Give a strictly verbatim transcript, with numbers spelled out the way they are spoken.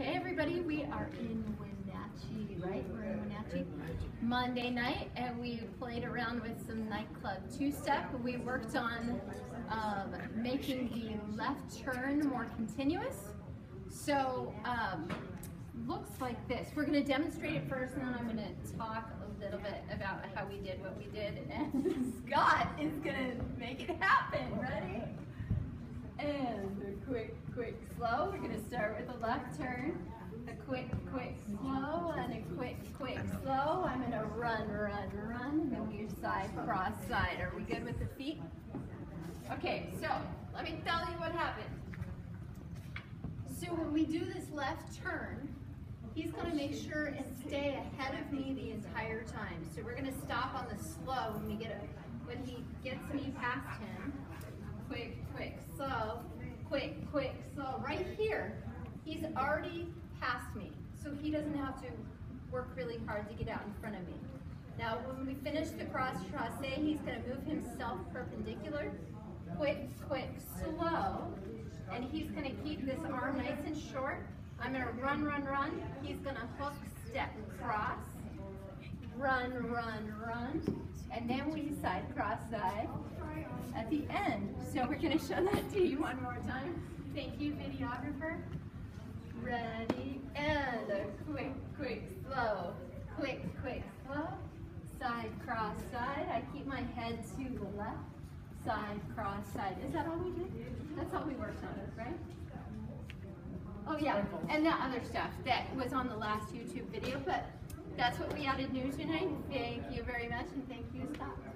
Okay, everybody, we are in Wenatchee, right? We're in Wenatchee Monday night, and we played around with some nightclub two-step. We worked on um, making the left turn more continuous. So, um, looks like this. We're going to demonstrate it first, and then I'm going to talk a little bit about how we did what we did, and Scott is going to make it happen. Ready? And a quick, quick, slow. We're going to start with a left turn. A quick, quick, slow, and a quick, quick, slow. I'm going to run, run, run, and then we side, cross, side. Are we good with the feet? Okay, so let me tell you what happened. So when we do this left turn, he's going to make sure and stay ahead of me the entire time. So we're going to stop on the slow when we get a, when he gets me past him. Quick, quick, slow, quick, quick, slow. Right here, he's already past me, so he doesn't have to work really hard to get out in front of me. Now, when we finish the cross chassé, he's going to move himself perpendicular. Quick, quick, slow, and he's going to keep this arm nice and short. I'm going to run, run, run. He's going to hook, step, cross, run, run, run, and then we side, cross, side at the end. So we're going to show that to you one more time. Thank you, videographer. Ready, and a quick, quick, slow, quick, quick, slow, side, cross, side. I keep my head to the left, side, cross, side. Is that all we did? That's all we worked on, right? Oh yeah, and that other stuff that was on the last YouTube video, but that's what we added new tonight. Thank you very much, and thank you, Scott.